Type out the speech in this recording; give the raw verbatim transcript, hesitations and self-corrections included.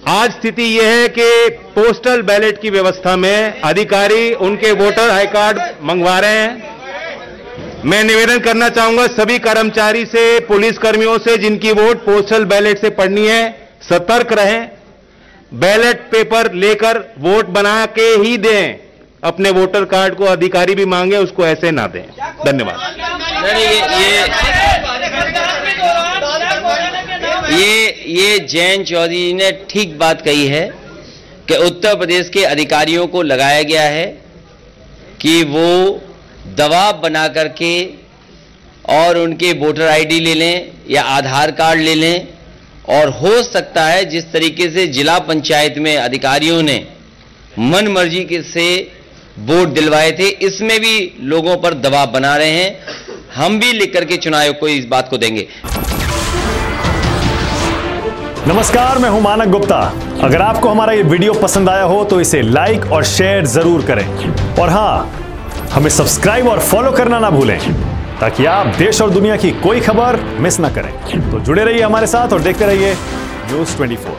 आज स्थिति यह है कि पोस्टल बैलेट की व्यवस्था में अधिकारी उनके वोटर आई कार्ड मंगवा रहे हैं। मैं निवेदन करना चाहूंगा सभी कर्मचारी से, पुलिस कर्मियों से जिनकी वोट पोस्टल बैलेट से पड़नी है, सतर्क रहें। बैलेट पेपर लेकर वोट बना के ही दें। अपने वोटर कार्ड को अधिकारी भी मांगे, उसको ऐसे ना दें। धन्यवाद। नहीं, ये ये ये ये जयंत चौधरी ने ठीक बात कही है कि उत्तर प्रदेश के अधिकारियों को लगाया गया है कि वो दबाव बना करके और उनके वोटर आईडी ले लें या आधार कार्ड ले लें। और हो सकता है जिस तरीके से जिला पंचायत में अधिकारियों ने मन मर्जी के से वोट दिलवाए थे, इसमें भी लोगों पर दबाव बना रहे हैं। हम भी लिख करके चुनाव आयोग को इस बात को देंगे। नमस्कार, मैं हूं मानक गुप्ता। अगर आपको हमारा ये वीडियो पसंद आया हो तो इसे लाइक और शेयर जरूर करें। और हां, हमें सब्सक्राइब और फॉलो करना ना भूलें ताकि आप देश और दुनिया की कोई खबर मिस ना करें। तो जुड़े रहिए हमारे साथ और देखते रहिए न्यूज़ चौबीस।